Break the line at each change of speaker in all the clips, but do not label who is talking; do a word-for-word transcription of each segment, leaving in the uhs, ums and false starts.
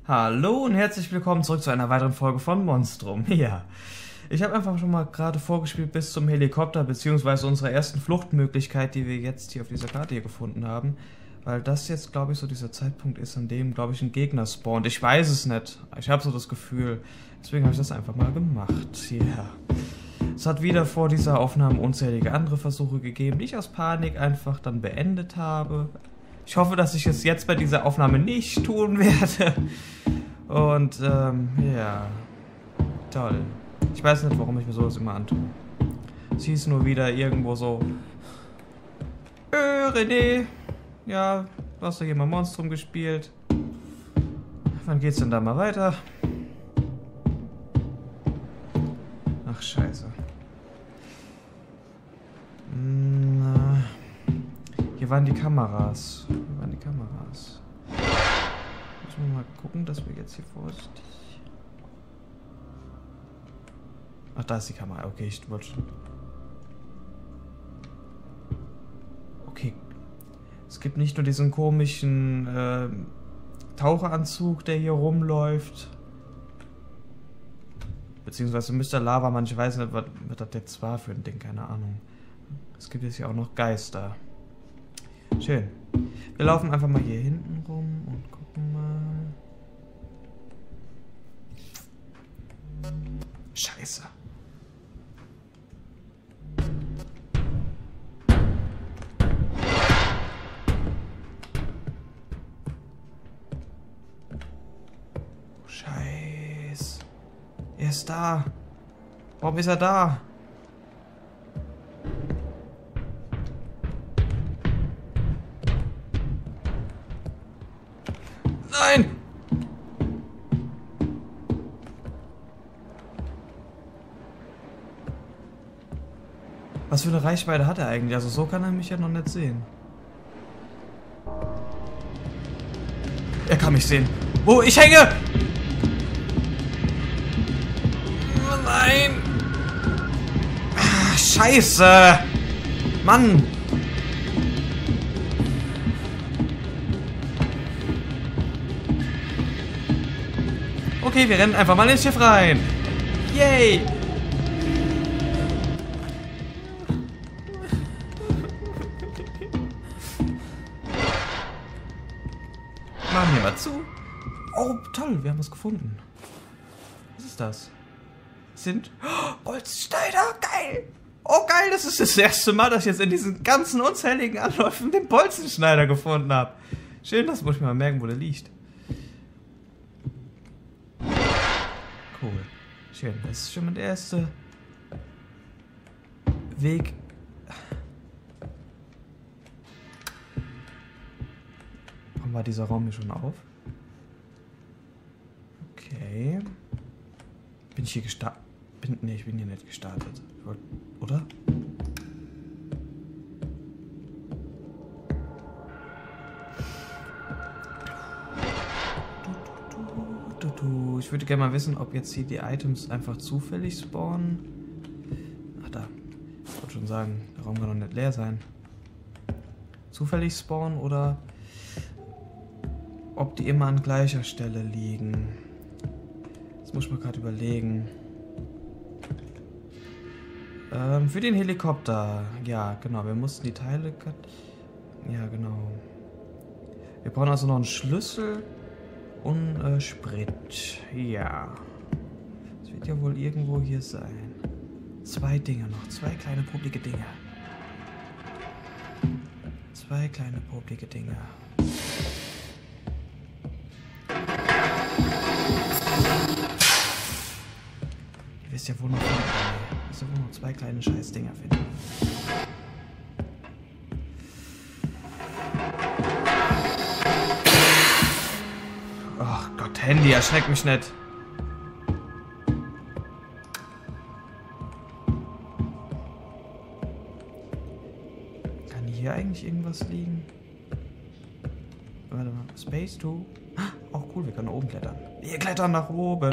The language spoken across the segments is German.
Hallo und herzlich willkommen zurück zu einer weiteren Folge von Monstrum. Ja, ich habe einfach schon mal gerade vorgespielt bis zum Helikopter, beziehungsweise unserer ersten Fluchtmöglichkeit, die wir jetzt hier auf dieser Karte hier gefunden haben. Weil das jetzt, glaube ich, so dieser Zeitpunkt ist, an dem, glaube ich, ein Gegner spawnt. Ich weiß es nicht. Ich habe so das Gefühl. Deswegen habe ich das einfach mal gemacht. Ja. Es hat wieder vor dieser Aufnahme unzählige andere Versuche gegeben, die ich aus Panik einfach dann beendet habe. Ich hoffe, dass ich es jetzt bei dieser Aufnahme nicht tun werde. Und, ähm, ja. Toll. Ich weiß nicht, warum ich mir sowas immer antue. Es hieß nur wieder irgendwo so... Äh, René. Ja, du hast doch hier mal Monstrum gespielt. Wann geht's denn da mal weiter? Ach, scheiße. Na, hier waren die Kameras. Hier waren die Kameras. Müssen wir mal gucken, dass wir jetzt hier vorsichtig... Ach, da ist die Kamera. Okay, ich wollte schon... Okay. Es gibt nicht nur diesen komischen äh, Taucheranzug, der hier rumläuft. Beziehungsweise Mister Lavamann, ich weiß nicht, was, was das jetzt war für ein Ding, keine Ahnung. Es gibt jetzt hier auch noch Geister. Schön. Wir laufen einfach mal hier hinten rum und gucken mal. Scheiße. Scheiße. Er ist da. Warum ist er da? Nein! Was für eine Reichweite hat er eigentlich? Also so kann er mich ja noch nicht sehen. Er kann mich sehen. Wo ich hänge! Oh nein! Ah, Scheiße! Mann! Okay, wir rennen einfach mal ins Schiff rein. Yay! Machen wir mal zu. Oh, toll, wir haben was gefunden. Was ist das? Sind oh, Bolzenschneider, geil! Oh geil, das ist das erste Mal, dass ich jetzt in diesen ganzen unzähligen Anläufen den Bolzenschneider gefunden habe. Schön, das muss ich mir mal merken, wo der liegt. Cool. Schön, das ist schon mal der erste Weg. Warum war dieser Raum hier schon auf? Okay. Bin ich hier gestartet? Bin, nee, ich bin hier nicht gestartet. Oder? Du, du, du, du. Ich würde gerne mal wissen, ob jetzt hier die Items einfach zufällig spawnen. Ach da. Ich wollte schon sagen, der Raum kann doch nicht leer sein. Zufällig spawnen oder ob die immer an gleicher Stelle liegen. Das muss ich mal gerade überlegen. Ähm, für den Helikopter. Ja, genau. Wir mussten die Teile... Ja, genau. Wir brauchen also noch einen Schlüssel und äh, Sprit. Ja. Das wird ja wohl irgendwo hier sein. Zwei Dinge noch. Zwei kleine publike Dinge. Zwei kleine publike Dinge. Ihr wisst ja wohl noch... Ihr wisst ja wohl noch zwei kleine Scheißdinger finden. Ach Gott, Handy, erschreckt mich nicht. Kann hier eigentlich irgendwas liegen? Warte mal, Space zwei. Auch cool, wir können nach oben klettern. Wir klettern nach oben.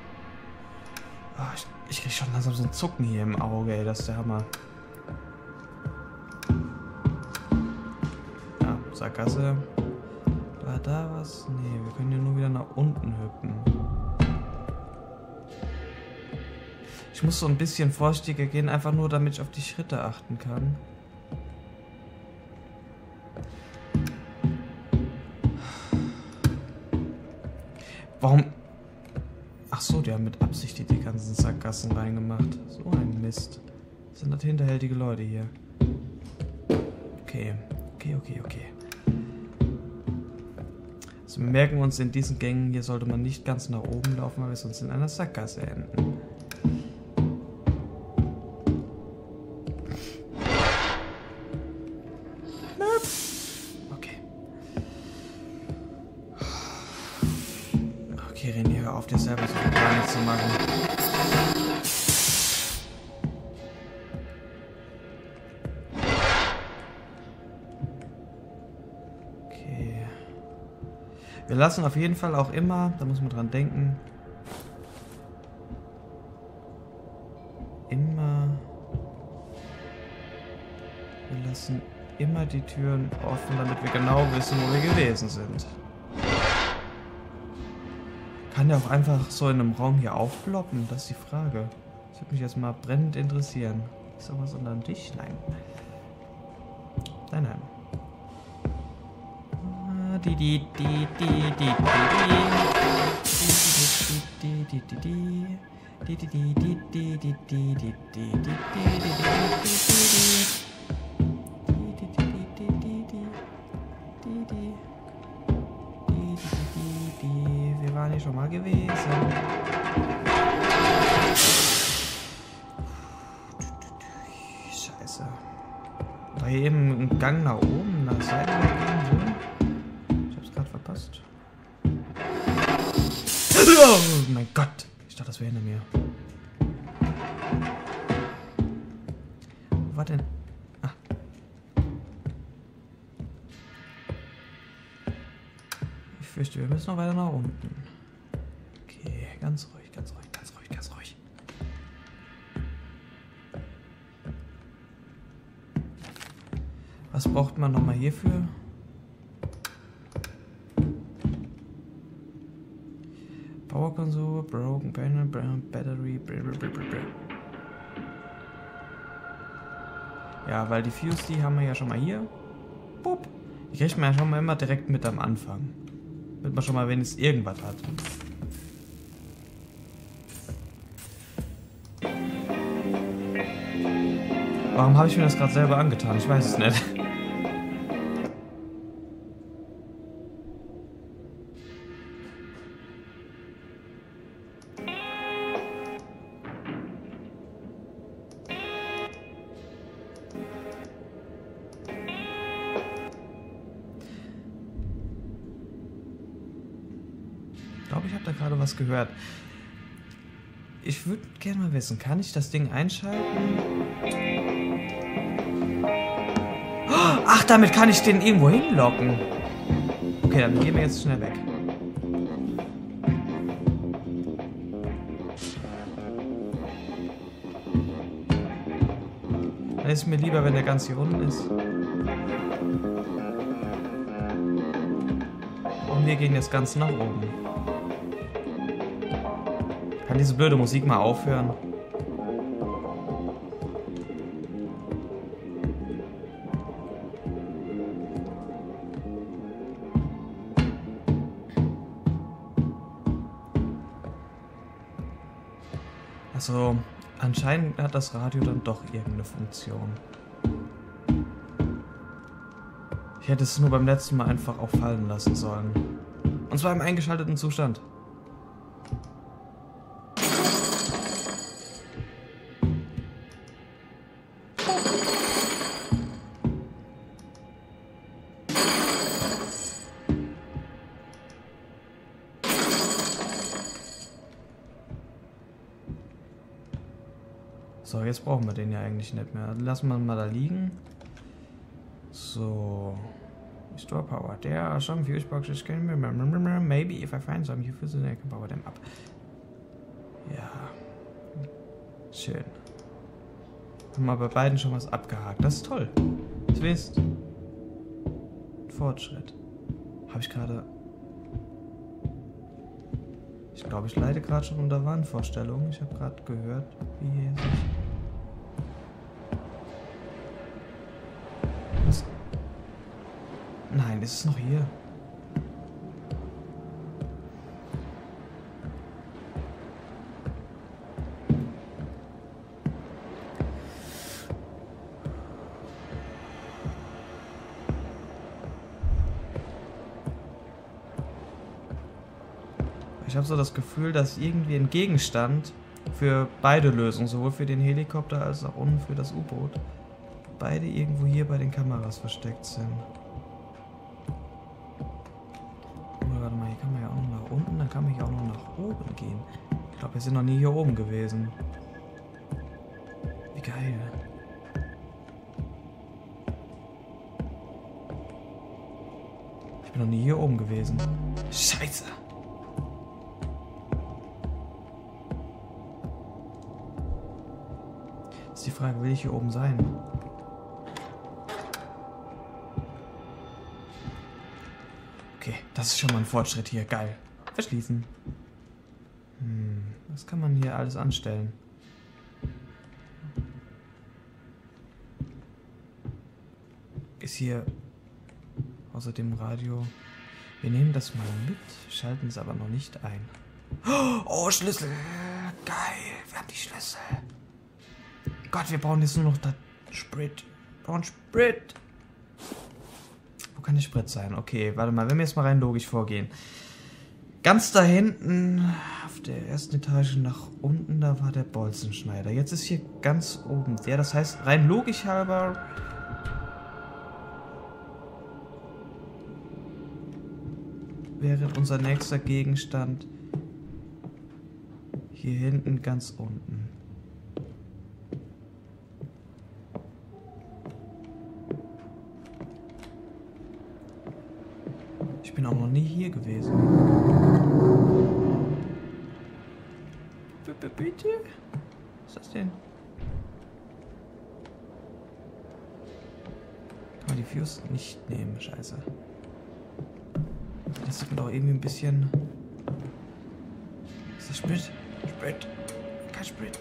Oh, ich, ich krieg schon langsam so ein Zucken hier im Auge, ey, das ist der Hammer. Sackgasse. War da was? Nee, wir können ja nur wieder nach unten hüpfen. Ich muss so ein bisschen vorsichtiger gehen, einfach nur damit ich auf die Schritte achten kann. Warum? Ach so, die haben mit Absicht die, die ganzen Sackgassen reingemacht. So ein Mist. Das sind das hinterhältige Leute hier. Okay, okay, okay, okay. Also wir merken uns, in diesen Gängen hier sollte man nicht ganz nach oben laufen, weil wir sonst in einer Sackgasse enden. Okay. Okay, René, hör auf, dir selber so viel Panik zu machen. Wir lassen auf jeden Fall auch immer, da muss man dran denken, immer, wir lassen immer die Türen offen, damit wir genau wissen, wo wir gewesen sind. Kann der auch einfach so in einem Raum hier aufploppen? Das ist die Frage. Das würde mich jetzt mal brennend interessieren. Ist da was unter dem Tisch? Nein. Nein, nein. Die die die die die die die die die die wir waren hier schon mal gewesen. Scheiße. Da hier eben ein Gang nach oben, nach Seite gehen will. Verpasst. Oh mein Gott! Ich dachte, das wäre hinter mir. Wo war denn? Ah. Ich fürchte, wir müssen noch weiter nach unten. Okay, ganz ruhig, ganz ruhig, ganz ruhig, ganz ruhig. Was braucht man nochmal hierfür? Power Console, Broken Panel, Brown Battery. Blablabla. Ja, weil die Fuse, die haben wir ja schon mal hier. Boop. Die kriegt man ja schon mal immer direkt mit am Anfang. Damit man schon mal wenigstens irgendwas hat. Warum habe ich mir das gerade selber angetan? Ich weiß es nicht. Ich glaube, ich habe da gerade was gehört. Ich würde gerne mal wissen, kann ich das Ding einschalten? Ach, damit kann ich den irgendwo hinlocken. Okay, dann gehen wir jetzt schnell weg. Dann ist es mir lieber, wenn der ganz hier unten ist. Und wir gehen jetzt ganz nach oben. Kann diese blöde Musik mal aufhören? Also, anscheinend hat das Radio dann doch irgendeine Funktion. Ich hätte es nur beim letzten Mal einfach auch fallen lassen sollen. Und zwar im eingeschalteten Zustand. So, jetzt brauchen wir den ja eigentlich nicht mehr. Lassen wir ihn mal da liegen. So. Restore power. There are some fuse boxes. Can remember, maybe if I find some fuse, I can power them up. Ja. Schön. Haben wir bei beiden schon was abgehakt. Das ist toll. Das heißt, Fortschritt. Habe ich gerade... Ich glaube, ich leide gerade schon unter Wahnvorstellungen. Ich habe gerade gehört, wie hier sich... Was? Nein, ist es noch hier? Ich habe so das Gefühl, dass irgendwie ein Gegenstand für beide Lösungen, sowohl für den Helikopter als auch unten für das U-Boot, beide irgendwo hier bei den Kameras versteckt sind. Oh, warte mal, hier kann man ja auch noch nach unten, dann kann man hier auch noch nach oben gehen. Ich glaube, wir sind noch nie hier oben gewesen. Wie geil. Ich bin noch nie hier oben gewesen. Scheiße. Ist die Frage, will ich hier oben sein? Okay, das ist schon mal ein Fortschritt hier. Geil. Verschließen. Hm, was kann man hier alles anstellen? Ist hier außer dem Radio... Wir nehmen das mal mit, schalten es aber noch nicht ein. Oh, Schlüssel! Geil, wir haben die Schlüssel. Gott, wir brauchen jetzt nur noch das Sprit. Wir brauchen Sprit. Wo kann der Sprit sein? Okay, warte mal, wenn wir jetzt mal rein logisch vorgehen. Ganz da hinten, auf der ersten Etage nach unten, da war der Bolzenschneider. Jetzt ist hier ganz oben der, das heißt, rein logisch halber... wäre unser nächster Gegenstand hier hinten ganz unten. Ich bin auch noch nie hier gewesen. B- bitte? Was ist das denn? Kann man die Fuse nicht nehmen, scheiße. Das sieht mir doch irgendwie ein bisschen... Ist das Sprit? Sprit. Kein Sprit.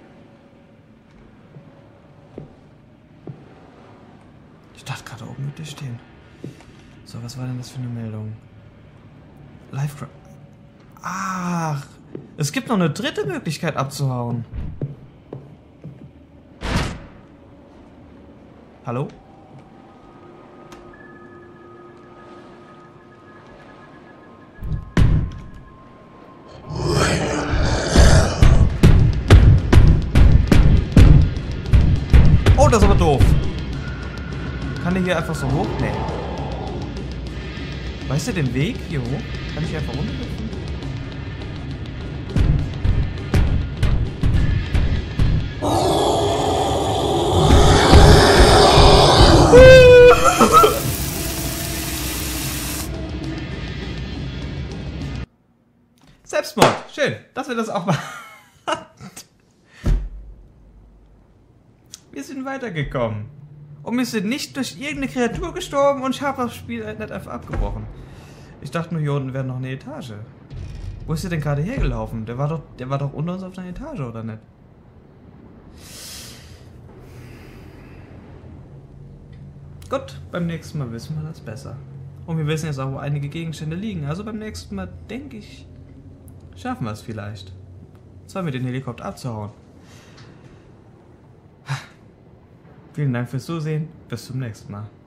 Ich dachte gerade oben mit dir stehen. So, was war denn das für eine Meldung? Live Crash. Ach, es gibt noch eine dritte Möglichkeit abzuhauen. Hallo? Oh, das ist aber doof. Kann der hier einfach so hoch? Nee. Weißt du den Weg hier hoch? Kann ich einfach runterlaufen? Selbstmord. Schön, dass wir das auch mal... Wir sind weitergekommen. Und wir sind nicht durch irgendeine Kreatur gestorben und ich habe das Spiel nicht einfach abgebrochen. Ich dachte nur, hier unten wäre noch eine Etage. Wo ist der denn gerade hergelaufen? Der war doch, der war doch unter uns auf einer Etage, oder nicht? Gut, beim nächsten Mal wissen wir das besser. Und wir wissen jetzt auch, wo einige Gegenstände liegen. Also beim nächsten Mal, denke ich, schaffen wir es vielleicht. Zwar mit dem Helikopter abzuhauen. Vielen Dank fürs Zusehen. Bis zum nächsten Mal.